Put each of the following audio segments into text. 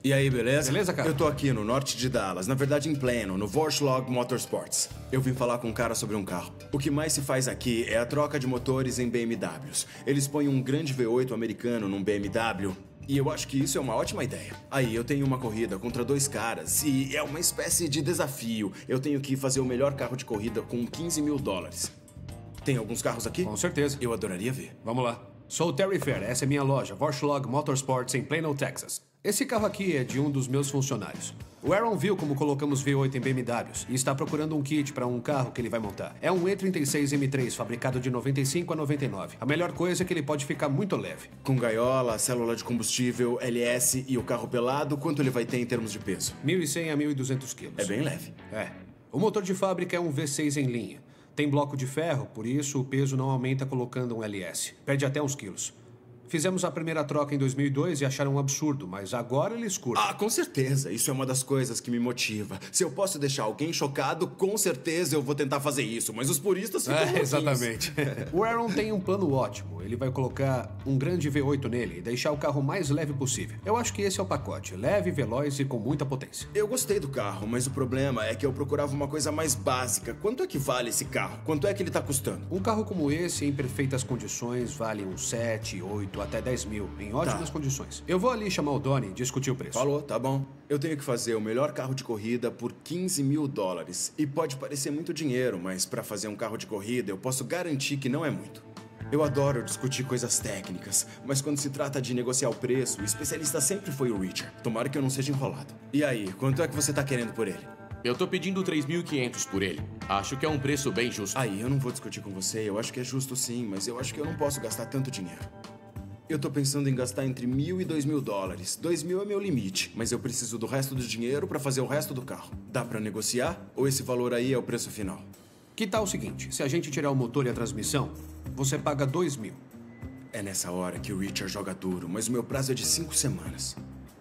E aí, beleza? Beleza, cara? Eu tô aqui no norte de Dallas, na verdade em Plano, no Vorschlag Motorsports. Eu vim falar com um cara sobre um carro. O que mais se faz aqui é a troca de motores em BMWs. Eles põem um grande V8 americano num BMW e eu acho que isso é uma ótima ideia. Aí eu tenho uma corrida contra dois caras e é uma espécie de desafio. Eu tenho que fazer o melhor carro de corrida com $15 mil. Tem alguns carros aqui? Com certeza. Eu adoraria ver. Vamos lá. Sou o Terry Fair, essa é minha loja, Vorschlag Motorsports, em Plano, Texas. Esse carro aqui é de um dos meus funcionários. O Aaron viu como colocamos V8 em BMWs e está procurando um kit para um carro que ele vai montar. É um E36 M3, fabricado de 95 a 99. A melhor coisa é que ele pode ficar muito leve. Com gaiola, célula de combustível, LS e o carro pelado, quanto ele vai ter em termos de peso? 1.100 a 1.200 quilos. É bem leve. É. O motor de fábrica é um V6 em linha. Tem bloco de ferro, por isso o peso não aumenta colocando um LS. Perde até uns quilos. Fizemos a primeira troca em 2002 e acharam um absurdo, mas agora eles curtem. Ah, com certeza. Isso é uma das coisas que me motiva. Se eu posso deixar alguém chocado, com certeza eu vou tentar fazer isso. Mas os puristas ficam louquinhos. Exatamente. O Aaron tem um plano ótimo. Ele vai colocar um grande V8 nele e deixar o carro mais leve possível. Eu acho que esse é o pacote. Leve, veloz e com muita potência. Eu gostei do carro, mas o problema é que eu procurava uma coisa mais básica. Quanto é que vale esse carro? Quanto é que ele tá custando? Um carro como esse, em perfeitas condições, vale uns 7, 8, até 10 mil, em ótimas condições. Eu vou ali chamar o Donnie e discutir o preço. Falou, tá bom. Eu tenho que fazer o melhor carro de corrida por $15 mil. E pode parecer muito dinheiro, mas pra fazer um carro de corrida eu posso garantir que não é muito. Eu adoro discutir coisas técnicas, mas quando se trata de negociar o preço, o especialista sempre foi o Richard. Tomara que eu não seja enrolado. E aí, quanto é que você tá querendo por ele? Eu tô pedindo 3.500 por ele. Acho que é um preço bem justo. Aí, eu não vou discutir com você, eu acho que é justo sim, mas eu acho que eu não posso gastar tanto dinheiro. Eu tô pensando em gastar entre $1.000 e $2.000. $2.000 é meu limite, mas eu preciso do resto do dinheiro pra fazer o resto do carro. Dá pra negociar? Ou esse valor aí é o preço final? Que tal o seguinte, se a gente tirar o motor e a transmissão, você paga $2.000. É nessa hora que o Richard joga duro, mas o meu prazo é de 5 semanas.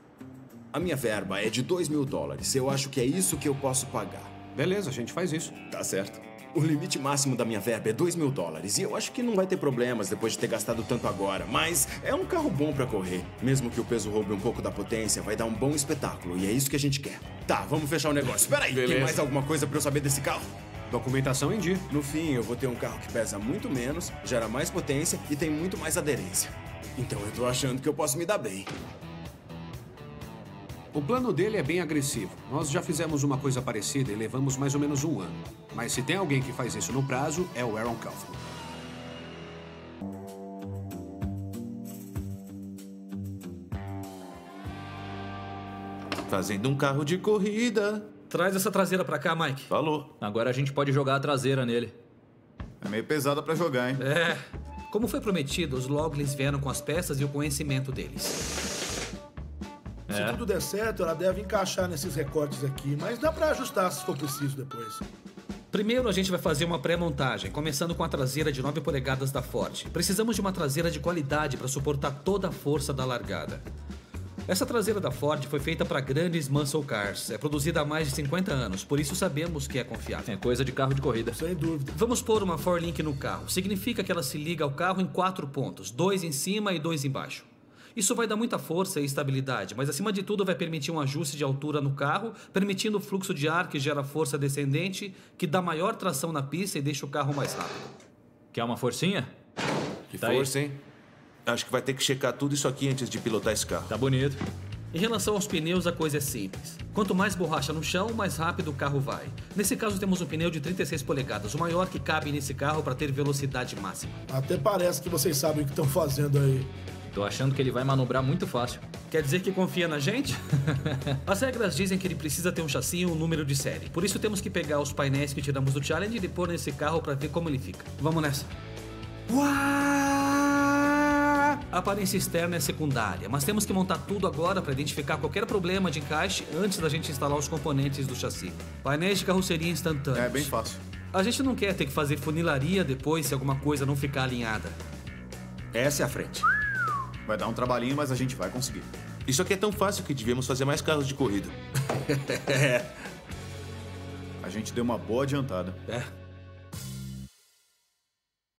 A minha verba é de $2.000. Eu acho que é isso que eu posso pagar. Beleza, a gente faz isso. Tá certo. O limite máximo da minha verba é $2.000 e eu acho que não vai ter problemas depois de ter gastado tanto agora, mas é um carro bom pra correr. Mesmo que o peso roube um pouco da potência, vai dar um bom espetáculo e é isso que a gente quer. Tá, vamos fechar o negócio. Peraí, Beleza. Tem mais alguma coisa pra eu saber desse carro? Documentação em dia. No fim, eu vou ter um carro que pesa muito menos, gera mais potência e tem muito mais aderência. Então eu tô achando que eu posso me dar bem. O plano dele é bem agressivo. Nós já fizemos uma coisa parecida e levamos mais ou menos um ano. Mas se tem alguém que faz isso no prazo, é o Aaron Kaufman. Fazendo um carro de corrida. Traz essa traseira pra cá, Mike. Falou. Agora a gente pode jogar a traseira nele. É meio pesada pra jogar, hein? É. Como foi prometido, os Loglins vieram com as peças e o conhecimento deles. Se tudo der certo, ela deve encaixar nesses recortes aqui, mas dá pra ajustar se for preciso depois. Primeiro, a gente vai fazer uma pré-montagem, começando com a traseira de 9 polegadas da Ford. Precisamos de uma traseira de qualidade para suportar toda a força da largada. Essa traseira da Ford foi feita para grandes muscle cars. É produzida há mais de 50 anos, por isso sabemos que é confiável. É coisa de carro de corrida. Sem dúvida. Vamos pôr uma 4Link no carro. Significa que ela se liga ao carro em 4 pontos, 2 em cima e 2 embaixo. Isso vai dar muita força e estabilidade, mas acima de tudo vai permitir um ajuste de altura no carro, permitindo o fluxo de ar que gera força descendente, que dá maior tração na pista e deixa o carro mais rápido. Quer uma forcinha? Que Tá aí. força, hein? Acho que vai ter que checar tudo isso aqui antes de pilotar esse carro. Tá bonito. Em relação aos pneus, a coisa é simples. Quanto mais borracha no chão, mais rápido o carro vai. Nesse caso, temos um pneu de 36 polegadas, o maior que cabe nesse carro para ter velocidade máxima. Até parece que vocês sabem o que estão fazendo aí. Tô achando que ele vai manobrar muito fácil. Quer dizer que confia na gente? As regras dizem que ele precisa ter um chassi e um número de série. Por isso temos que pegar os painéis que tiramos do Challenger e pôr nesse carro para ver como ele fica. Vamos nessa. Uau! A aparência externa é secundária, mas temos que montar tudo agora para identificar qualquer problema de encaixe antes da gente instalar os componentes do chassi. Painéis de carroceria instantâneos. É bem fácil. A gente não quer ter que fazer funilaria depois se alguma coisa não ficar alinhada. Essa é a frente. Vai dar um trabalhinho, mas a gente vai conseguir. Isso aqui é tão fácil que devíamos fazer mais carros de corrida. A gente deu uma boa adiantada. É.